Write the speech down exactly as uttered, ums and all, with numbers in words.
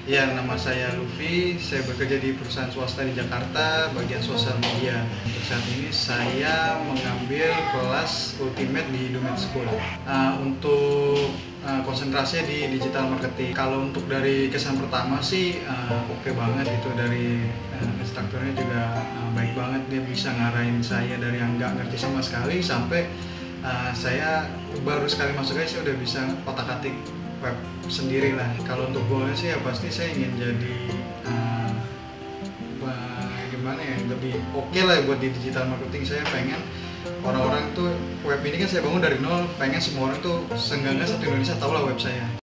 Ya, nama saya Luffy, saya bekerja di perusahaan swasta di Jakarta, bagian sosial media. Untuk saat ini saya mengambil kelas ultimate di Domain School. Uh, untuk uh, konsentrasinya di digital marketing. Kalau untuk dari kesan pertama sih uh, oke okay banget itu, dari uh, instrukturnya juga uh, baik banget, dia bisa ngarahin saya dari yang nggak ngerti sama sekali sampai uh, saya baru sekali masuk aja saya udah bisa otak-atik web sendiri lah. Kalau untuk goalnya sih ya pasti saya ingin jadi uh, gimana ya, lebih oke okay lah buat di digital marketing. Saya pengen orang-orang tuh, web ini kan saya bangun dari nol, pengen semua orang tuh seenggaknya satu Indonesia tahu lah web saya.